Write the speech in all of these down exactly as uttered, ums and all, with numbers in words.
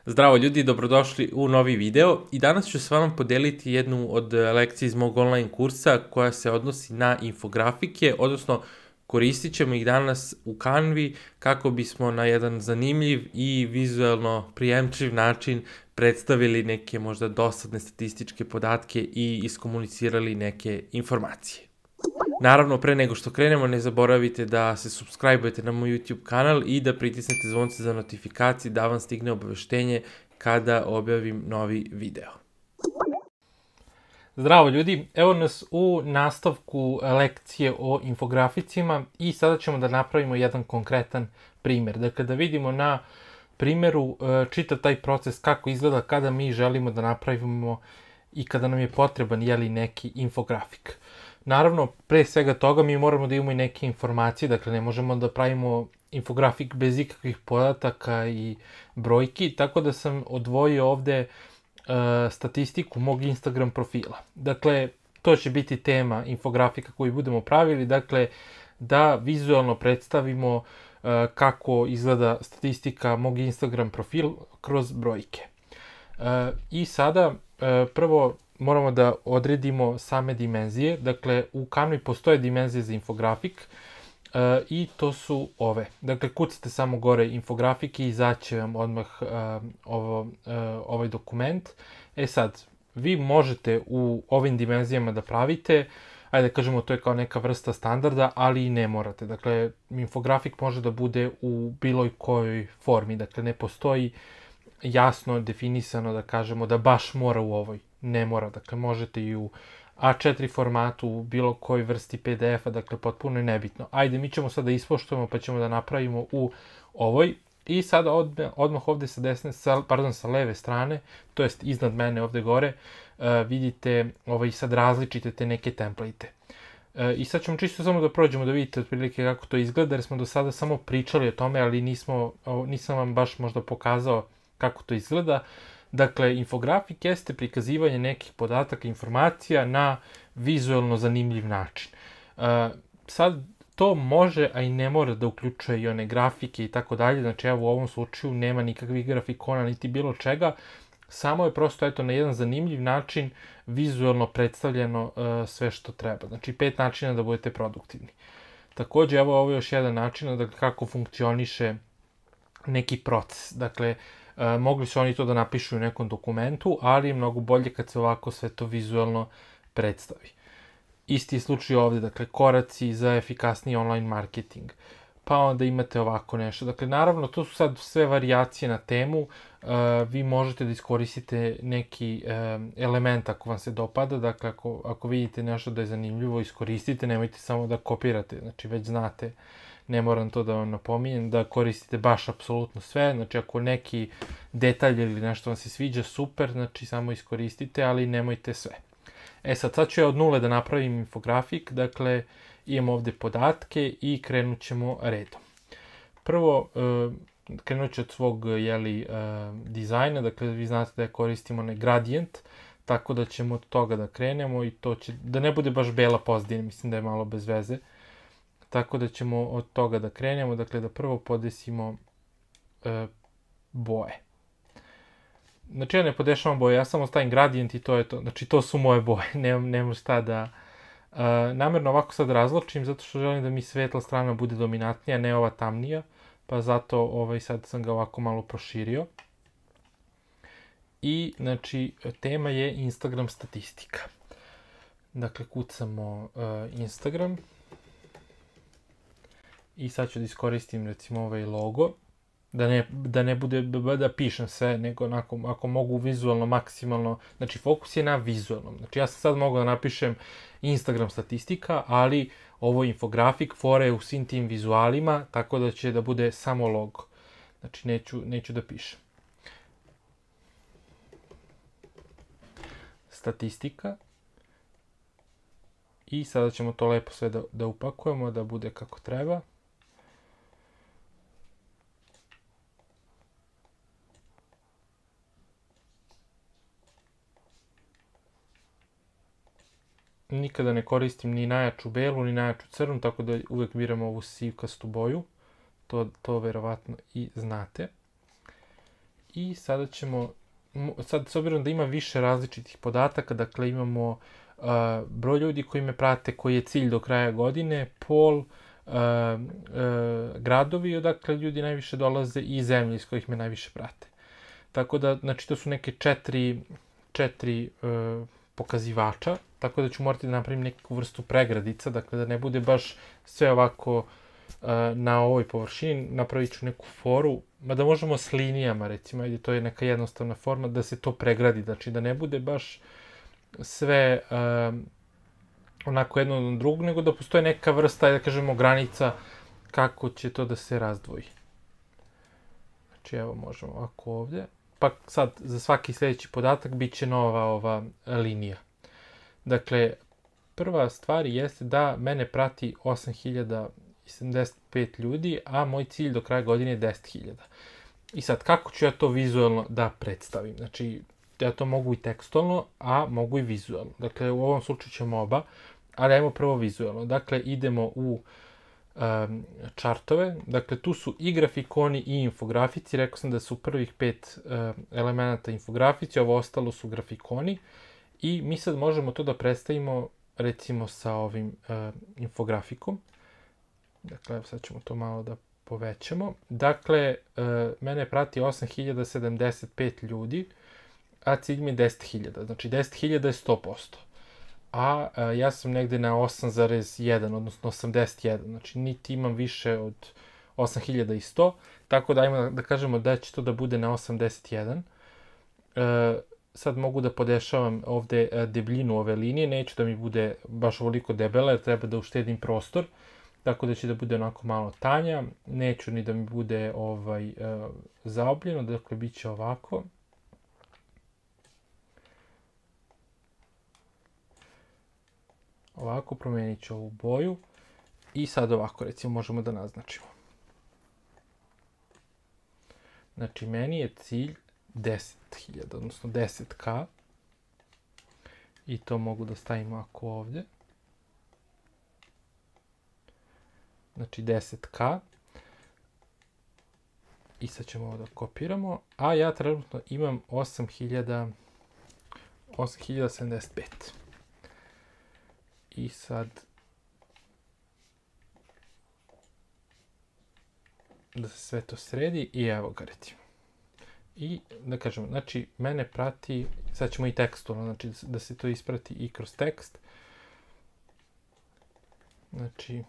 Zdravo ljudi, dobrodošli u novi video i danas ću s vama podeliti jednu od lekcija iz mog online kursa koja se odnosi na infografike, odnosno koristit ćemo ih danas u Canvi kako bismo na jedan zanimljiv i vizualno prijemčiv način predstavili neke možda dosadne statističke podatke i iskomunicirali neke informacije. Naravno, pre nego što krenemo, ne zaboravite da se subscribe-ujete na moj YouTube kanal i da pritisnete zvonce za notifikacije da vam stigne obaveštenje kada objavim novi video. Zdravo ljudi, evo nas u nastavku lekcije o infograficima i sada ćemo da napravimo jedan konkretan primer. Dakle, da vidimo na primeru čitav taj proces kako izgleda kada mi želimo da napravimo i kada nam je potreban jeli neki infografik. Naravno, pre svega toga mi moramo da imamo i neke informacije, dakle ne možemo da pravimo infografik bez ikakvih podataka i brojki, tako da sam odvojio ovde uh, statistiku mog Instagram profila. Dakle, to će biti tema infografika koju budemo pravili, dakle da vizualno predstavimo uh, kako izgleda statistika mog Instagram profila kroz brojke. Uh, I sada, uh, prvo, moramo da odredimo same dimenzije. Dakle, u Canvi postoje dimenzije za infografik uh, i to su ove. Dakle, kucate samo gore infografik i izaće vam odmah uh, ovo, uh, ovaj dokument. E sad, vi možete u ovim dimenzijama da pravite, ajde da kažemo to je kao neka vrsta standarda, ali i ne morate. Dakle, infografik može da bude u bilo kojoj formi. Dakle, ne postoji jasno definisano da kažemo da baš mora u ovoj. Ne mora, dakle možete i u A četiri formatu, u bilo kojoj vrsti P D F-a, dakle potpuno je nebitno. Ajde, mi ćemo sada ispoštujemo pa ćemo da napravimo u ovoj i sada odmah, odmah ovde sa desne, sa, pardon, sa leve strane, to jest iznad mene ovde gore, uh, vidite ovaj, sad različite te neke template. Uh, I sad ćemo čisto samo da prođemo da vidite otprilike kako to izgleda, jer smo do sada samo pričali o tome, ali nismo, nisam vam baš možda pokazao kako to izgleda. Dakle, infografik jeste prikazivanje nekih podataka, informacija na vizualno zanimljiv način. Uh, sad, to može, a i ne mora da uključuje i one grafike i tako dalje, znači evo u ovom slučaju nema nikakvih grafikona niti bilo čega, samo je prosto eto na jedan zanimljiv način vizualno predstavljeno uh, sve što treba. Znači, pet načina da budete produktivni. Takođe, evo ovo je još jedan način da kako funkcioniše neki proces. Dakle, Uh, mogli su oni to da napišu u nekom dokumentu, ali je mnogo bolje kad se ovako sve to vizualno predstavi. Isti je slučaj ovde, dakle, koraci za efikasniji online marketing. Pa onda imate ovako nešto. Dakle, naravno, to su sad sve varijacije na temu. Uh, vi možete da iskoristite neki um, element ako vam se dopada. Dakle, ako, ako vidite nešto da je zanimljivo, iskoristite, nemojte samo da kopirate. Znači, već znate, ne moram to da vam napominjem, da koristite baš apsolutno sve. Znači, ako neki detalj ili nešto vam se sviđa, super, znači samo iskoristite, ali nemojte sve. E sad, sad ću ja od nule da napravim infografik, dakle, imam ovde podatke i krenut ćemo redom. Prvo, krenut ću od svog, jeli, dizajna, dakle, vi znate da ja koristim onaj gradient, tako da ćemo od toga da krenemo i to će, da ne bude baš bela pozadina, mislim da je malo bez veze. Tako da ćemo od toga da krenemo, dakle da prvo podesimo e, boje. Znači ja ne podešavam boje, ja samo stavim gradient i to je to. Znači to su moje boje, nemam, nemam šta da... E, namjerno ovako sad razločim zato što želim da mi svetla strana bude dominantnija, ne ova tamnija. Pa zato ovaj, sad sam ga ovako malo proširio. I znači tema je Instagram statistika. Dakle kucamo e, Instagram. I sad ću da iskoristim recimo ovaj logo, da ne, da ne bude da pišem sve, nego onako, ako mogu vizualno, maksimalno, znači fokus je na vizualnom. Znači ja sam sad mogu da napišem Instagram statistika, ali ovo je infografik, fora je u svim tim vizualima, tako da će da bude samo logo. Znači neću, neću da pišem. Statistika. I sada ćemo to lepo sve da, da upakujemo, da bude kako treba. Nikada ne koristim ni najjaču belu, ni najjaču crnu, tako da uvek biram ovu sivkastu boju. To, to verovatno i znate. I sada ćemo, sad s obzirom da ima više različitih podataka, dakle imamo uh, broj ljudi koji me prate, koji je cilj do kraja godine, pol, uh, uh, gradovi odakle ljudi najviše dolaze i zemlje iz kojih me najviše prate. Tako da, znači, to su neke četiri, četiri uh, pokazivača, tako da ću morati da napravim neku vrstu pregradica, dakle da ne bude baš sve ovako uh, na ovoj površini, napravit ću neku foru, mada možemo s linijama, recimo, ajde, to je neka jednostavna forma, da se to pregradi, znači da ne bude baš sve uh, onako jedno od drugog, nego da postoje neka vrsta, da kažemo, granica kako će to da se razdvoji. Znači, evo, možemo ovako ovdje. Pa sad, za svaki sljedeći podatak bit će nova ova linija. Dakle, prva stvar jeste da mene prati osam hiljada sedamdeset pet ljudi, a moj cilj do kraja godine je deset hiljada. I sad, kako ću ja to vizualno da predstavim? Znači, ja to mogu i tekstualno, a mogu i vizualno. Dakle, u ovom slučaju ćemo oba, ali ajmo prvo vizualno. Dakle, idemo u um, čartove. Dakle, tu su i grafikoni i infografici. Rekao sam da su prvih pet um, elemenata infografici, ovo ostalo su grafikoni. I mi sad možemo to da predstavimo, recimo, sa ovim uh, infografikom. Dakle, sad ćemo to malo da povećamo. Dakle, uh, mene prati osam hiljada sedamdeset pet ljudi, a cilj mi je deset hiljada. Znači, deset hiljada je sto posto. A, a ja sam negde na osam zarez jedan, odnosno osamdeset jedan. Znači, niti imam više od osam hiljada sto, tako da ajmo da kažemo da će to da bude na osamdeset jedan. E, sad mogu da podešavam ovde debljinu ove linije, neću da mi bude baš ovoliko debela, jer treba da uštedim prostor, tako da će da bude onako malo tanja. Neću ni da mi bude ovaj, e, zaobljeno, dakle, bit će ovako. Ovako, promenit ću ovu boju i sad ovako, recimo, možemo da naznačimo. Znači, meni je cilj deset hiljada, odnosno deset ka. I to mogu da stavim ovako ovdje. Znači, deset ka. I sad ćemo ovo da kopiramo. A ja trenutno imam osam hiljada sedamdeset pet. I sad da se sve to sredi i evo ga, recimo. I da kažemo, znači, mene prati, sad ćemo i tekstualno, znači da se to isprati i kroz tekst. Znači,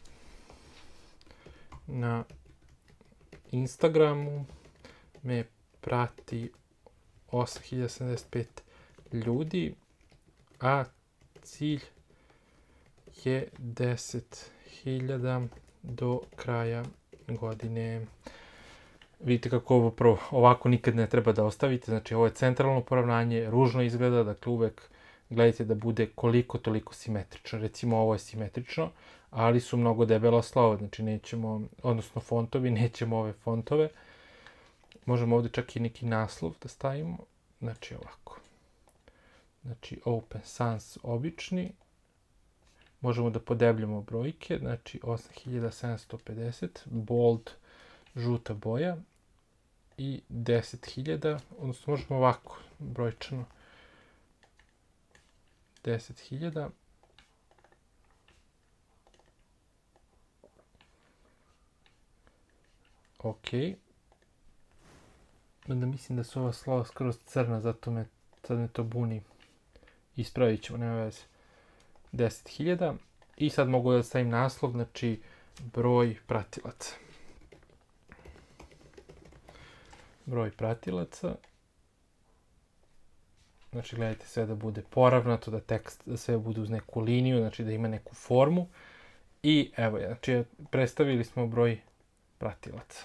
na Instagramu me prati osam hiljada sedamdeset pet ljudi, a cilj je deset hiljada do kraja godine. Vidite kako ovo prvo, ovako nikad ne treba da ostavite, znači ovo je centralno poravnanje, ružno izgleda, dakle uvek gledajte da bude koliko toliko simetrično. Recimo ovo je simetrično, ali su mnogo debela slova, znači nećemo, odnosno fontovi, nećemo ove fontove. Možemo ovdje čak i neki naslov da stavimo, znači ovako. Znači Open Sans obični. Možemo da podebljamo brojke, znači osam hiljada sedamsto pedeset, bold, žuta boja i deset hiljada, odnosno možemo ovako brojčano. deset hiljada. Ok. Onda mislim da su ova slova skroz crna, zato me, sad me to buni. Ispravit ćemo, nema veze. deset hiljada. I sad mogu da stavim naslov, znači broj pratilaca. Broj pratilaca. Znači gledajte sve da bude poravnato, da tekst, da sve bude uz neku liniju, znači da ima neku formu. I evo, znači predstavili smo broj pratilaca.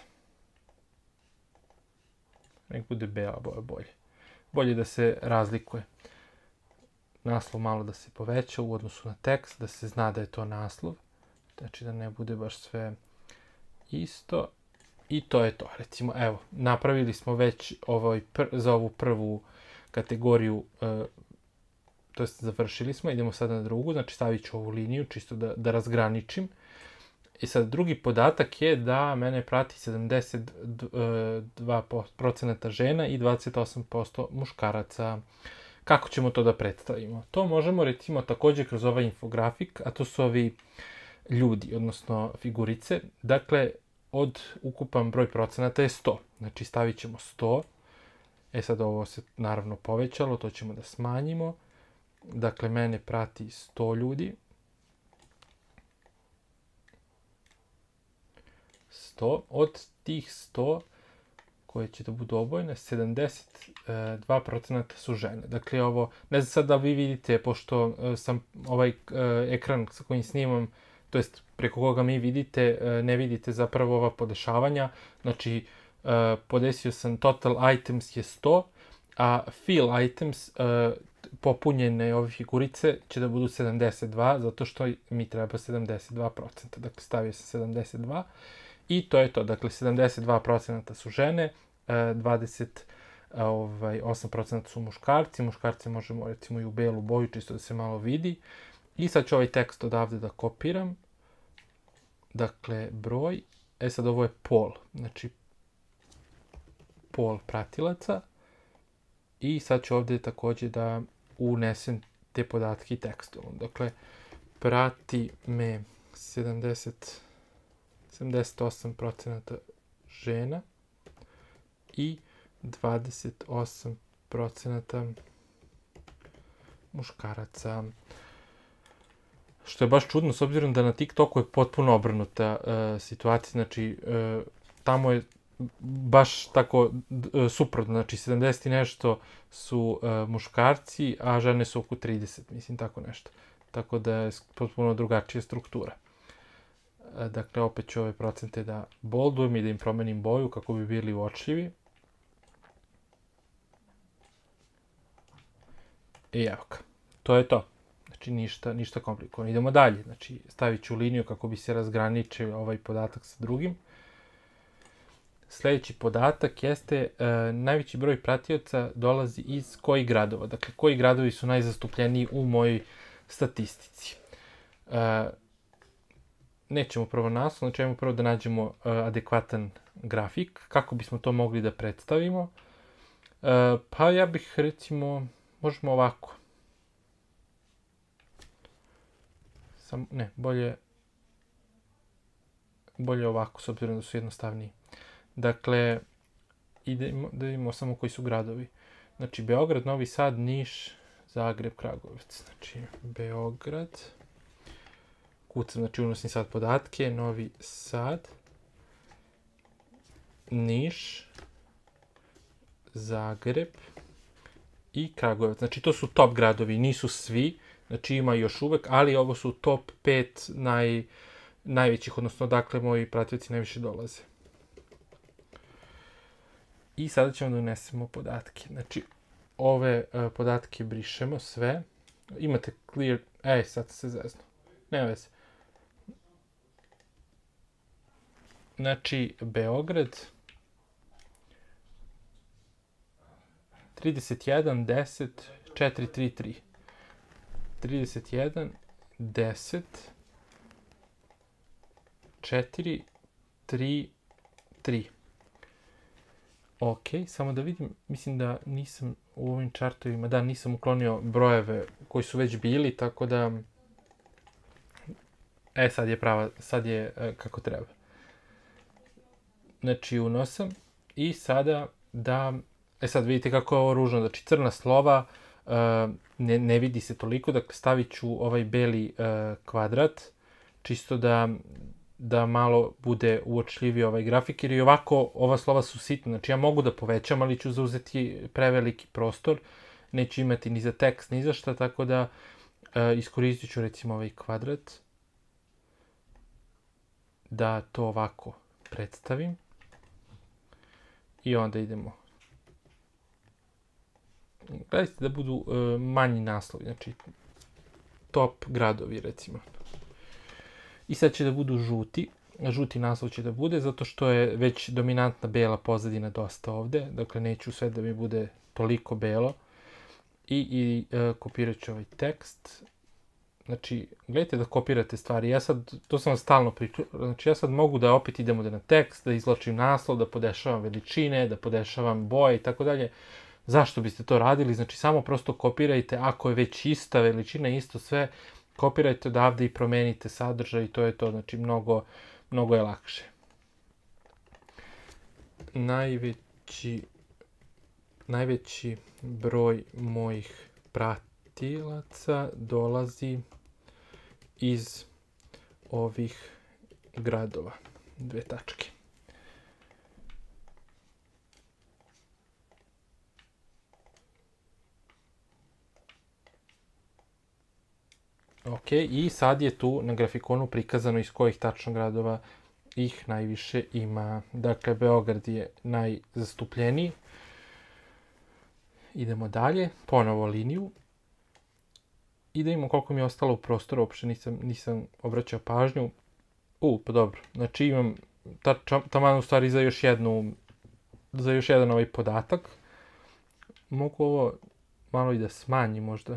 Nek bude bela boja bolje. Bolje da se razlikuje. Naslov malo da se poveća u odnosu na tekst, da se zna da je to naslov. Znači da ne bude baš sve isto. I to je to. Recimo, evo, napravili smo već ovaj pr za ovu prvu kategoriju, e, to jest završili smo, idemo sada na drugu, znači stavit ću ovu liniju čisto da, da razgraničim. I sad, drugi podatak je da mene prati sedamdeset dva procenata žena i dvadeset osam posto muškaraca. Kako ćemo to da predstavimo? To možemo, recimo, takođe kroz ovaj infografik, a to su ovi ljudi, odnosno figurice. Dakle, od ukupan broj procenata je sto. Znači, stavit ćemo sto. E sad, ovo se naravno povećalo, to ćemo da smanjimo. Dakle, mene prati sto ljudi. sto. Od tih sto, koje će da budu obojene, sedamdeset dva procenata su žene. Dakle, ovo, ne znam sad da vi vidite, pošto sam ovaj ekran sa kojim snimam, to jest preko koga mi vidite, ne vidite zapravo ova podešavanja. Znači, podesio sam total items je sto, a fill items, popunjene ove figurice, će da budu sedamdeset dva, zato što mi treba sedamdeset dva procenta. Dakle, stavio sam sedamdeset dva i to je to. Dakle, sedamdeset dva procenata su žene, dvadeset osam procenata su muškarci. Muškarci možemo, recimo, i u belu boju, čisto da se malo vidi. I sad ću ovaj tekst odavde da kopiram. Dakle, broj. E sad, ovo je pol. Znači, pol pratilaca. I sad ću ovde takođe da unesem te podatke i tekstovom. Dakle, prati me sedamdeset, sedamdeset osam procenata žena i dvadeset osam procenata muškaraca. Što je baš čudno, s obzirom da na TikToku je potpuno obrnuta uh, situacija. Znači, uh, tamo je baš tako uh, suprotno. Znači, sedamdeset i nešto su uh, muškarci, a žene su oko trideset, mislim, tako nešto. Tako da je potpuno drugačija struktura. Uh, dakle, opet ću ove procente da boldujem i da im promenim boju kako bi bili uočljivi. I evo ga. To je to. Znači, ništa, ništa komplikovano. Idemo dalje. Znači, stavit ću liniju kako bi se razgraničio ovaj podatak sa drugim. Sljedeći podatak jeste e, najveći broj pratioca dolazi iz kojih gradova. Dakle, koji gradovi su najzastupljeniji u mojoj statistici. E, nećemo prvo naslov, znači ajmo prvo da nađemo e, adekvatan grafik. Kako bismo to mogli da predstavimo? E, pa ja bih, recimo, možemo ovako. Sam, ne, bolje, bolje ovako, s obzirom da su jednostavniji. Dakle, idemo, da vidimo samo koji su gradovi. Znači, Beograd, Novi Sad, Niš, Zagreb, Kragujevac. Znači, Beograd, kucam, znači unosim sad podatke, Novi Sad, Niš, Zagreb i Kragujevac. Znači, to su top gradovi, nisu svi. Znači, ima još uvek, ali ovo su top pet naj, najvećih, odnosno, dakle, moji pratioci najviše dolaze. I sada ćemo da unesemo podatke. Znači, ove uh, podatke brišemo sve. Imate clear... Ej, sad se zezno. Nema veze. Znači, Beograd... trideset jedan, deset, četiri, tri, tri. trideset jedan, deset, četiri, tri, tri. Ok, samo da vidim, mislim da nisam u ovim čartovima, da, nisam uklonio brojeve koji su već bili, tako da... E, sad je prava, sad je e, kako treba. Znači, unosam i sada da... E, sad vidite kako je ovo ružno, znači crna slova, e, ne, ne vidi se toliko, dakle stavit ću ovaj beli e, kvadrat, čisto da... da malo bude uočljiviji ovaj grafik, jer i ovako ova slova su sitna. Znači, ja mogu da povećam, ali ću zauzeti preveliki prostor. Neću imati ni za tekst, ni za šta, tako da e, iskoristit ću, recimo, ovaj kvadrat. Da to ovako predstavim. I onda idemo. Gledajte da budu e, manji naslovi, znači top gradovi, recimo. I sad će da budu žuti. Žuti naslov će da bude, zato što je već dominantna bela pozadina dosta ovde. Dakle, neću sve da mi bude toliko belo. I, i e, kopirat ću ovaj tekst. znači, gledajte da kopirate stvari. Ja sad, to sam vam stalno pričao, znači ja sad mogu da opet idemo da na tekst, da izlačim naslov, da podešavam veličine, da podešavam boje i tako dalje. Zašto biste to radili? Znači, samo prosto kopirajte, ako je već ista veličina, isto sve, kopirajte odavde i promenite sadržaj i to je to, znači, mnogo, mnogo je lakše. Najveći, najveći broj mojih pratilaca dolazi iz ovih gradova. Dve tačke. Ok, i sad je tu na grafikonu prikazano iz kojih tačno gradova ih najviše ima. Dakle, Beograd je najzastupljeniji. Idemo dalje, ponovo liniju. I da imamo koliko mi je ostalo u prostoru, uopšte nisam, nisam obraćao pažnju. U, pa dobro, znači imam ta, taman u stvari za još jednu, za još jedan ovaj podatak. Mogu ovo malo i da smanjim možda.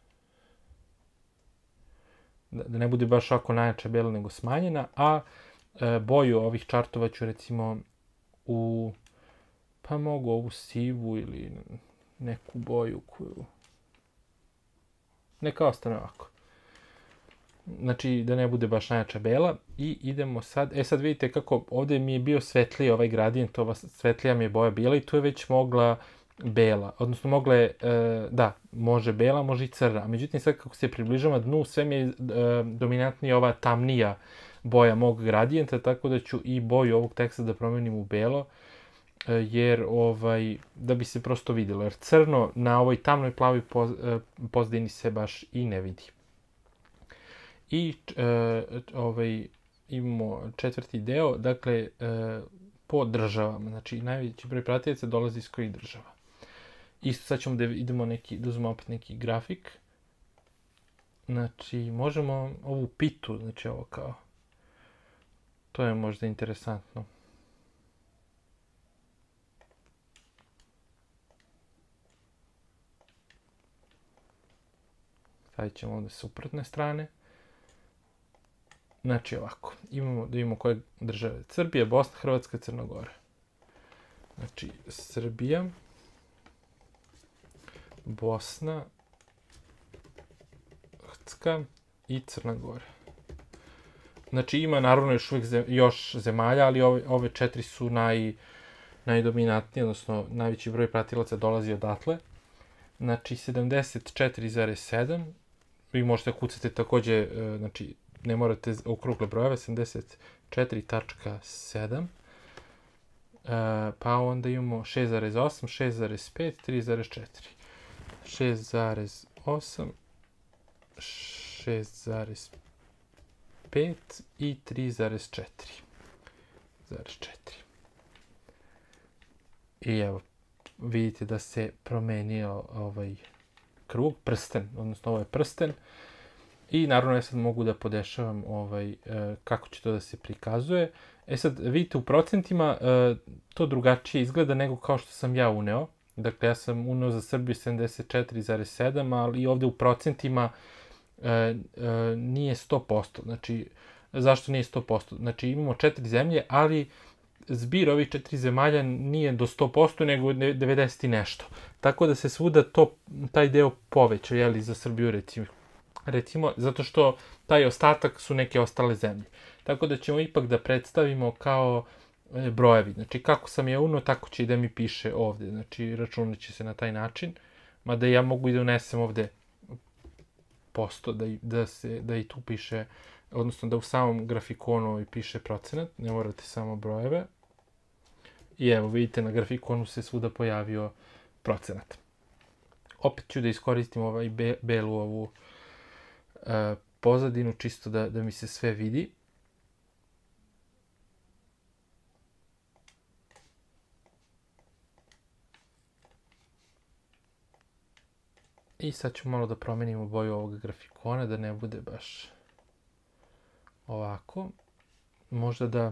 Da, da ne bude baš ovako najjača bela nego smanjena, a e, boju ovih čartova ću recimo u, pa mogu ovu sivu ili neku boju koju, neka ostane ovako. Znači da ne bude baš najjača bela i idemo sad, e sad vidite kako ovdje mi je bio svetliji ovaj gradijent, ova svetlija mi je boja bila i tu je već mogla bela, odnosno mogla je, e, da, može bela, može i crna, a međutim sad kako se približava dnu, sve mi je e, dominantnija ova tamnija boja mog gradijenta, tako da ću i boju ovog teksta da promenim u belo, e, jer ovaj, da bi se prosto vidjelo, jer crno na ovoj tamnoj plavoj poz, e, pozdini se baš i ne vidi. I e, ovaj, imamo četvrti deo, dakle, e, po državama, znači najveći broj pratilaca dolazi iz kojih država. Isto sad ćemo da idemo neki, da uzmemo opet neki grafik. Znači, možemo ovu pitu, znači ovo kao, to je možda interesantno. Stavit ćemo ovdje suprotne strane. Znači ovako, imamo da imamo koje države. Srbija, Bosna, Hrvatska, Crna Gora. Znači, Srbija, Bosna, Hrvatska i Crna Gora. Znači, ima naravno još uvijek zem, još zemalja, ali ove, ove četiri su naj, najdominantnije, odnosno najveći broj pratilaca dolazi odatle. Znači, sedamdeset četiri zarez sedam. Vi možete kucati takođe, znači, ne morate okrugle brojeve, sedamdeset četiri zarez sedam. Pa onda imamo šest zarez osam, šest zarez pet, tri zarez četiri. šest zarez osam, šest zarez pet i tri zarez četiri. I evo, vidite da se promenio ovaj krug, prsten, odnosno ovo je prsten. I naravno ja sad mogu da podešavam ovaj, e, kako će to da se prikazuje. E sad, vidite u procentima e, to drugačije izgleda nego kao što sam ja uneo. Dakle, ja sam uneo za Srbiju sedamdeset četiri zarez sedam, ali i ovdje u procentima e, e, nije sto posto. Znači, zašto nije sto posto? Znači, imamo četiri zemlje, ali zbir ovih četiri zemalja nije do sto posto, nego devedeset i nešto. Tako da se svuda to, taj deo poveća, jeli, za Srbiju recimo. Recimo, zato što taj ostatak su neke ostale zemlje. Tako da ćemo ipak da predstavimo kao e, brojevi. Znači, kako sam je unio, tako će i da mi piše ovdje. Znači, računat će se na taj način. Mada ja mogu i da unesem ovdje posto, da, da, se, da i tu piše, odnosno da u samom grafikonu piše procenat. Ne morate samo brojeve. I evo, vidite, na grafikonu se svuda pojavio procenat. Opet ću da iskoristim ovaj be, belu ovu Uh, pozadinu, čisto da, da mi se sve vidi. I sad ću malo da promenimo boju ovog grafikona, da ne bude baš ovako. Možda da...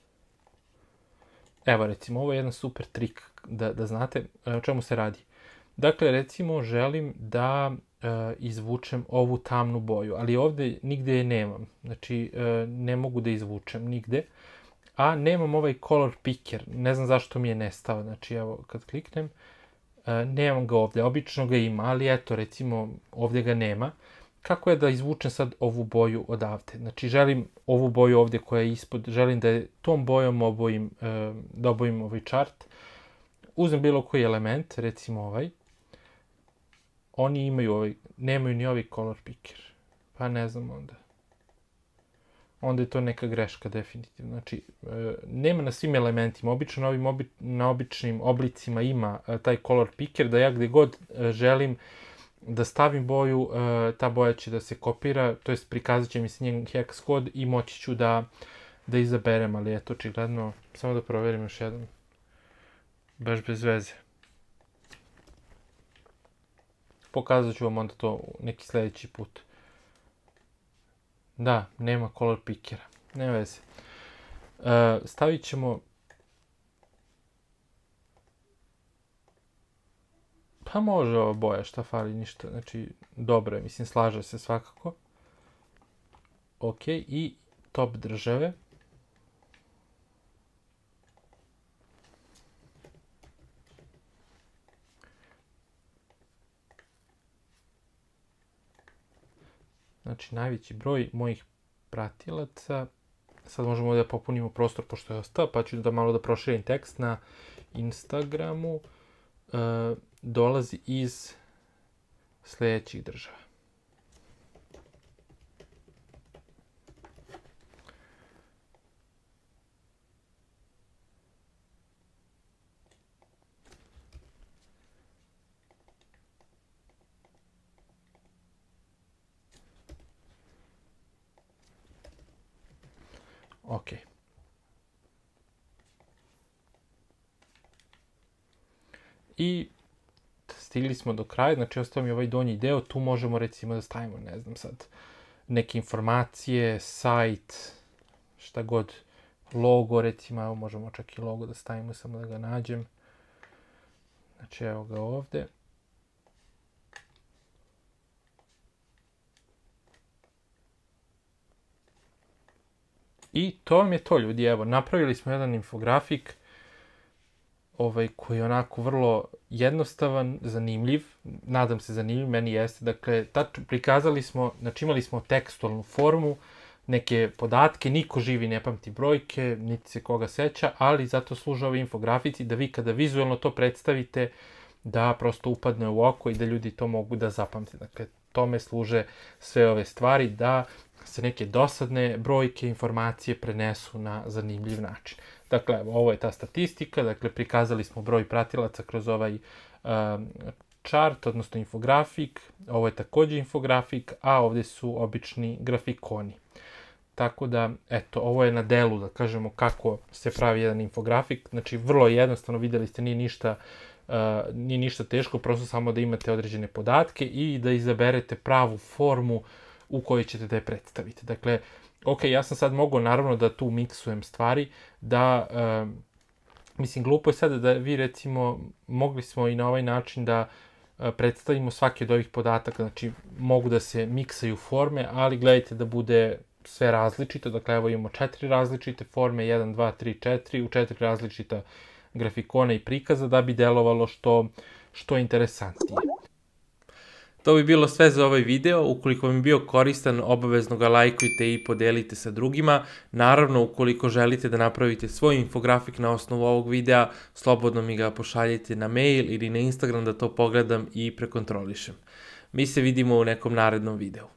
Evo recimo, ovo je jedan super trik da, da znate o čemu se radi. Dakle, recimo, želim da e, izvučem ovu tamnu boju, ali ovde nigde je nemam. Znači, e, ne mogu da izvučem nigde. A nemam ovaj color picker, ne znam zašto mi je nestao. Znači, evo, kad kliknem, e, nemam ga ovde. Obično ga ima, ali eto, recimo, ovde ga nema. Kako je da izvučem sad ovu boju odavde? Znači, želim ovu boju ovde koja je ispod, želim da je tom bojom obojim, e, da obojim ovaj chart. Uzmem bilo koji element, recimo ovaj. Oni imaju ovaj, nemaju ni ovaj color picker. Pa ne znam onda. Onda je to neka greška definitivno. Znači, e, nema na svim elementima. Obično na ovim obi, na običnim oblicima ima e, taj color picker, da ja gde god e, želim da stavim boju, e, ta boja će da se kopira, to jest prikazat će mi se njen hex kod i moći ću da, da izaberem, ali eto, očigledno, samo da proverim još jedan. Baš bez veze. Pokazat ću vam onda to neki sledeći put. Da, nema color pickera. Nema veze. E, stavit ćemo... Pa može ova boja, šta fali, ništa. Znači, dobro je, mislim, slaže se svakako. Ok, i top države. Znači, najveći broj mojih pratilaca. Sad možemo da popunimo prostor pošto je ostao, pa ću da malo da proširim tekst na Instagramu. E, dolazi iz sledećih država. Ok. I stigli smo do kraja, znači ostao mi ovaj donji deo, tu možemo recimo da stavimo, ne znam sad, neke informacije, sajt, šta god, logo recimo, evo možemo čak i logo da stavimo, samo da ga nađem. Znači evo ga ovde. I to vam je to, ljudi, evo, napravili smo jedan infografik ovaj, koji je onako vrlo jednostavan, zanimljiv, nadam se zanimljiv, meni jeste, dakle, tačno prikazali smo, znači imali smo tekstualnu formu, neke podatke, niko živi ne pamti brojke, niti se koga seća, ali zato služe ove infografici da vi kada vizualno to predstavite, da prosto upadne u oko i da ljudi to mogu da zapamte. Dakle, tome služe sve ove stvari, da se neke dosadne brojke, informacije prenesu na zanimljiv način. Dakle, ovo je ta statistika, dakle, prikazali smo broj pratilaca kroz ovaj um, chart, odnosno infografik, ovo je takođe infografik, a ovde su obični grafikoni. Tako da, eto, ovo je na delu, da kažemo, kako se pravi jedan infografik. Znači, vrlo jednostavno, videli ste, nije ništa, uh, nije ništa teško, prosto samo da imate određene podatke i da izaberete pravu formu u kojoj ćete da je predstavite. Dakle, ok, ja sam sad mogao naravno da tu miksujem stvari, da, uh, mislim, glupo je sada da vi recimo, mogli smo i na ovaj način da uh, predstavimo svaki od ovih podataka, znači mogu da se miksaju forme, ali gledajte da bude sve različito, dakle evo imamo četiri različite forme, jedan, dva, tri, četiri, u četiri različita grafikona i prikaza da bi delovalo što, što interesantnije. To bi bilo sve za ovaj video. Ukoliko vam je bio koristan, obavezno ga lajkujte i podelite sa drugima. Naravno, ukoliko želite da napravite svoj infografik na osnovu ovog videa, slobodno mi ga pošaljite na mail ili na Instagram da to pogledam i prekontrolišem. Mi se vidimo u nekom narednom videu.